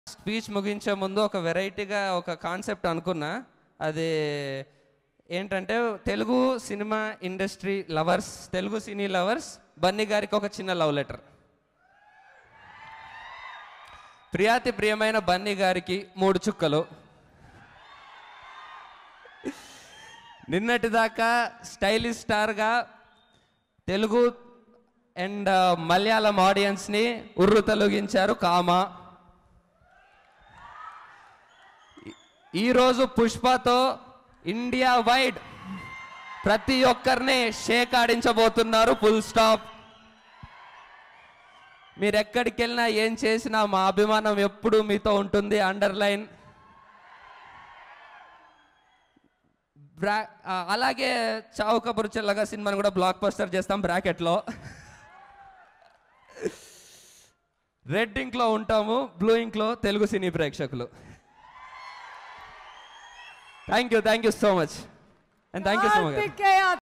Speech ముగించే ముందు ఒక వెరైటీగా ఒక కాన్సెప్ట్ అనుకున్నా. అది ఏంటంటే Telugu cinema industry lovers, Telugu cine lovers Bunny గారికి ఒక చిన్న లవ్ లెటర్. ప్రియాతి ప్రియమైన బన్నీ గారికి 3 చుక్కలు. నిన్నటిదాకా స్టైలిష్ స్టార్గా తెలుగు అండ్ మలయాళం ఆడియన్స్ని ఉర్రు తొలగించారు కామ. ఈరోజు పుష్పతో ఇండియా వైడ్ ప్రతి ఒక్కరిని షేక్ ఆడించబోతున్నారు. Full stop. మీరు ఎక్కడికి వెళ్ళినా ఏం చేసినా మా అభిమానం ఎప్పుడు మీతో ఉంటుంది. అండర్లైన్. అలాగే చావు కబురు చెల్లగా సినిమాని కూడా బ్లాక్ బస్టర్ చేస్తాం బ్రాకెట్లో. రెడ్ ఇంక్లో ఉంటాము, బ్లూ ఇంక్లో తెలుగు సినీ ప్రేక్షకులు. Thank you so much. And thank you so much.